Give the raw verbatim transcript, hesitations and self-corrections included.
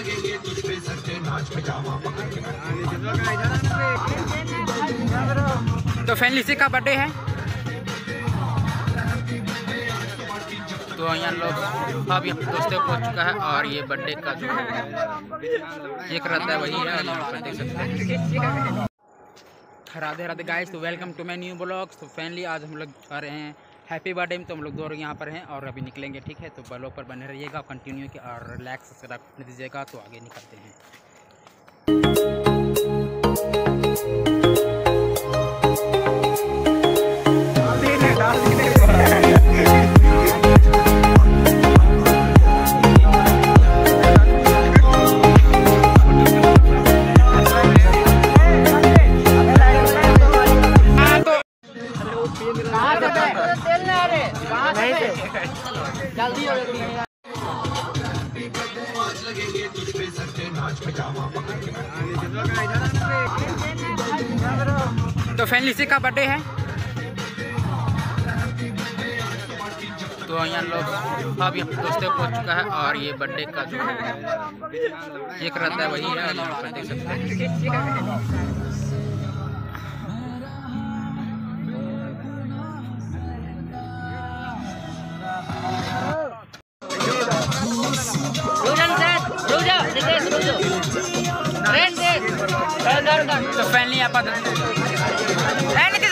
तो फैमिली से का बर्थडे है, तो यहाँ लोग अब यहाँ दोस्तों पहुँच चुका है और ये बर्थडे का जो एक रहता है वही है, यहाँ पर देख सकते हैं। राधे राधे गाइस, तो welcome to my new blogs. तो फैमिली आज हम लोग आ रहे हैं हैप्पी बर्थडे में, तो हम लोग दो यहाँ पर हैं और अभी निकलेंगे, ठीक है। तो ब्लॉग पर बने रहिएगा कंटिन्यू की और लाइक सब्सक्राइब कर दीजिएगा। तो आगे निकलते हैं। तो फैमिली से का बर्थडे है, तो यहाँ लोग अब यहाँ दोस्तों पहुँच चुका है और ये बर्थडे का जो एक रहता है वही है, यहाँ पर देख सकते हैं। तो फैमिली यहाँ पर